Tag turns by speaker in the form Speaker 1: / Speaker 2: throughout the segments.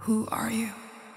Speaker 1: Who are you?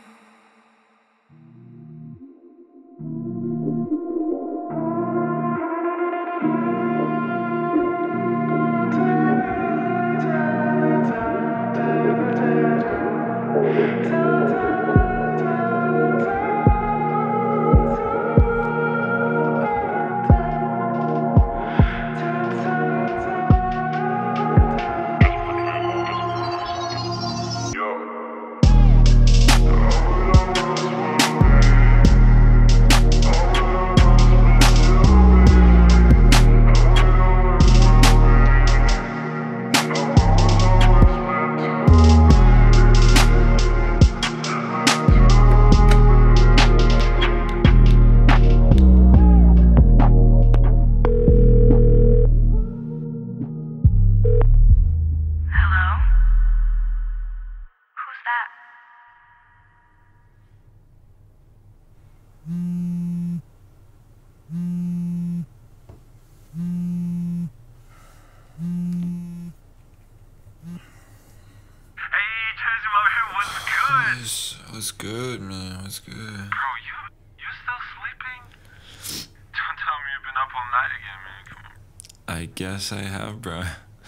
Speaker 2: What's good, man? What's good?
Speaker 3: Bro, you still sleeping? Don't tell me you've been up all night again, man. Come on.
Speaker 2: I guess I have, bro.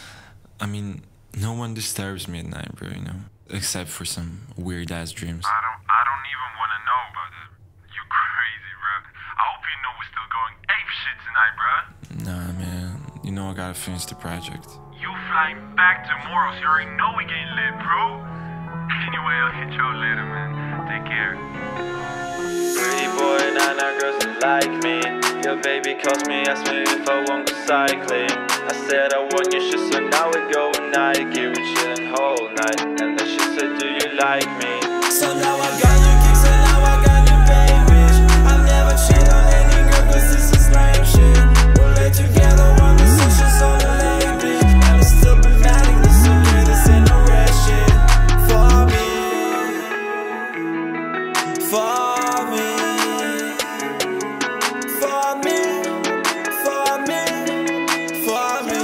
Speaker 2: I mean, no one disturbs me at night, bro, you know? Except for some weird-ass dreams.
Speaker 3: I don't even want to know about that. You're crazy, bro. I hope you know we're still going ape shit tonight, bro.
Speaker 2: Nah, man. You know I gotta finish the project.
Speaker 3: You flying back tomorrow, so you already know we getting lit, bro. Anyway, I'll hit you up later, man. Take care.
Speaker 4: Pretty boy, nah, girls don't like me. Your baby calls me, asks me if I want go cycling. I said I want your shit, so now we go Nike. We chillin' whole night, and then she said, do you like me?
Speaker 5: So now I got new kicks and now I got new babies. I never cheat on any girl cause this is lame shit. We'll lay together on the socials on the lane, bitch. And it's still been matic, this okay, this ain't no red shit. For me, for me, for me, for me, for me.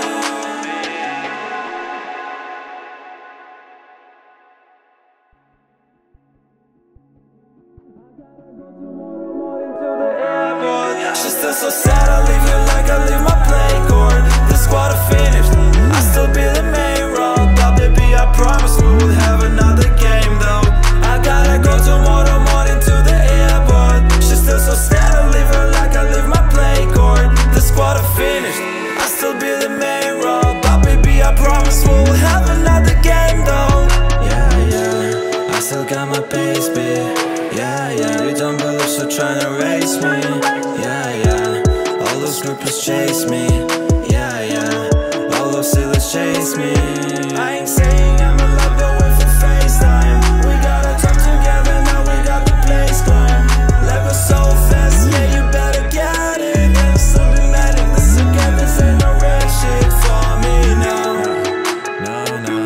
Speaker 5: She's still so sad, I leave you like I leave my playing court. The squad are finished, I still be the main role. But baby, I promise we will have another game though. I gotta go tomorrow morning to the airport. She's still so sad, I leave her like I leave my playing court. The squad are finished, I still be the main role. But baby, I promise we will have another game though. Yeah, I still got my pace, babe. Yeah, you don't believe, so tryna race me. Yeah, all those groupies chase me. Yeah, all those sillies chase me. I ain't saying I'm in love, but wait for FaceTime. We gotta talk together, now we got the place climb. Life was so fast, yeah, you better get it. And I'm still be mad at this again, this ain't no red shit for me now. No.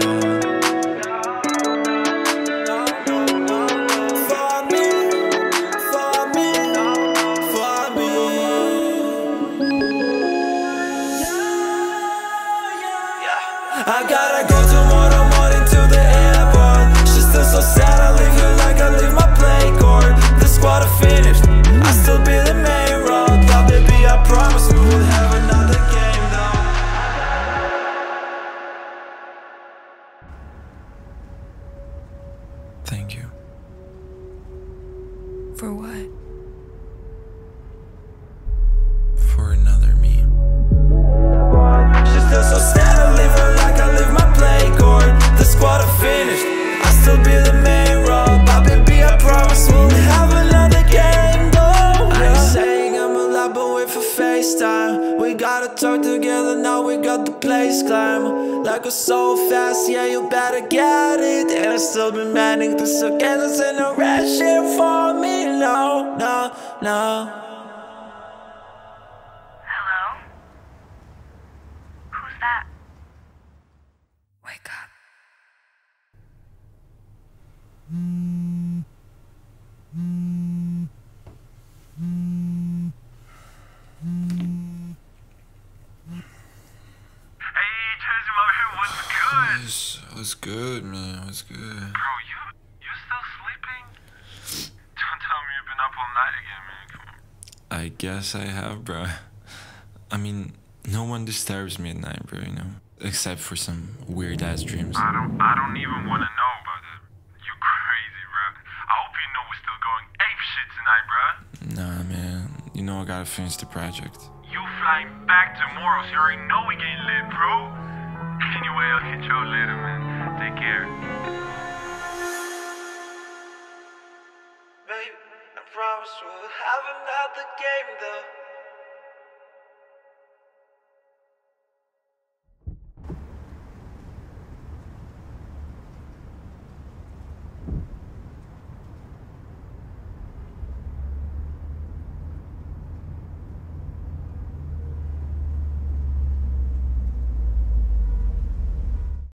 Speaker 5: I gotta go tomorrow morning to the airport. She's still so sad, I leave you like I leave my playing court. The squad are finished, I still be the main role. But baby, I promise we will have another game though.
Speaker 2: Thank you.
Speaker 1: For what?
Speaker 2: For another me.
Speaker 5: She's still so sad, I leave her like I leave my playing court. The squad are finished, I still be the main role. But baby, I promise we'll have another game though. I ain't saying I'm a lot, but wait for FaceTime. We gotta talk together, now we got the place climb. Like we're so fast, yeah, you better get it. And I still been manic, this again, this ain't no red shit for me. No.
Speaker 6: Hello? Who's that?
Speaker 1: Wake up.
Speaker 3: Hey, Chazzy, my man, what's good?
Speaker 2: What's good, man? What's good?
Speaker 3: Bro, you again, man. Come on.
Speaker 2: I guess I have, bro. I mean, no one disturbs me at night, bro, you know? Except for some weird-ass dreams.
Speaker 3: I don't even want to know about that. You crazy, bro. I hope you know we're still going ape shit tonight, bro.
Speaker 2: Nah, man. You know I gotta finish the project.
Speaker 3: You flying back tomorrow, so you already know we getting lit, bro. Anyway, I'll hit you later, man. Take care.
Speaker 5: Babe, I promise we'll have another game though.